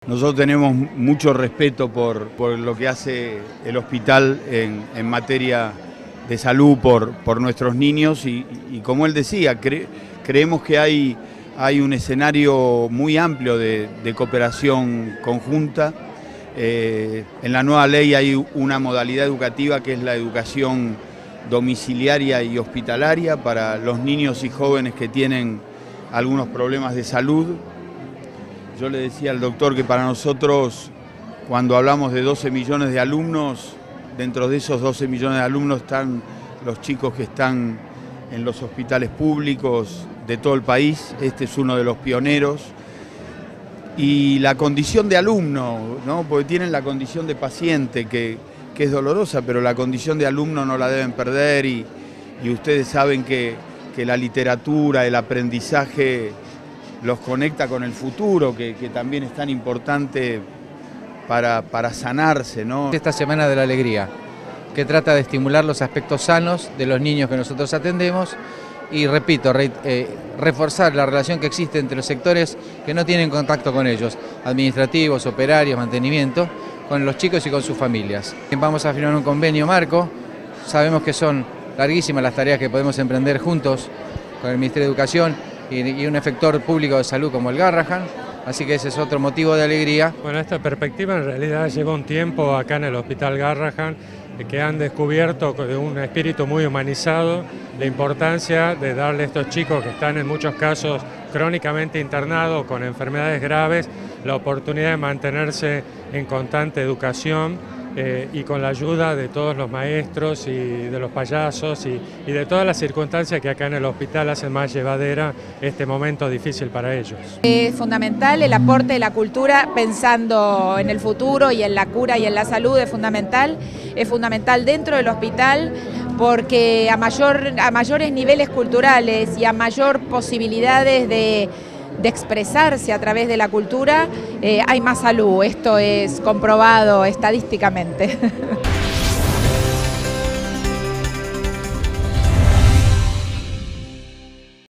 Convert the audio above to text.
Nosotros tenemos mucho respeto por lo que hace el hospital en materia de salud por nuestros niños y como él decía, creemos que hay un escenario muy amplio de cooperación conjunta. En la nueva ley hay una modalidad educativa que es la educación domiciliaria y hospitalaria para los niños y jóvenes que tienen algunos problemas de salud. Yo le decía al doctor que para nosotros, cuando hablamos de 12 millones de alumnos, dentro de esos 12 millones de alumnos están los chicos que están en los hospitales públicos de todo el país. Este es uno de los pioneros. Y la condición de alumno, ¿no? Porque tienen la condición de paciente, que es dolorosa, pero la condición de alumno no la deben perder y ustedes saben que la literatura, el aprendizaje los conecta con el futuro, que también es tan importante para sanarse, ¿no? Esta Semana de la Alegría, que trata de estimular los aspectos sanos de los niños que nosotros atendemos y, repito, reforzar la relación que existe entre los sectores que no tienen contacto con ellos, administrativos, operarios, mantenimiento, con los chicos y con sus familias. Vamos a firmar un convenio marco, sabemos que son larguísimas las tareas que podemos emprender juntos con el Ministerio de Educación y un efector público de salud como el Garrahan, así que ese es otro motivo de alegría. Bueno, esta perspectiva en realidad lleva un tiempo acá en el Hospital Garrahan, que han descubierto de un espíritu muy humanizado la importancia de darle a estos chicos que están en muchos casos crónicamente internados con enfermedades graves la oportunidad de mantenerse en constante educación y con la ayuda de todos los maestros y de los payasos y de todas las circunstancias que acá en el hospital hacen más llevadera este momento difícil para ellos. Es fundamental el aporte de la cultura pensando en el futuro y en la cura y en la salud, es fundamental dentro del hospital porque a mayores niveles culturales y a mayor posibilidades de expresarse a través de la cultura, hay más salud. Esto es comprobado estadísticamente.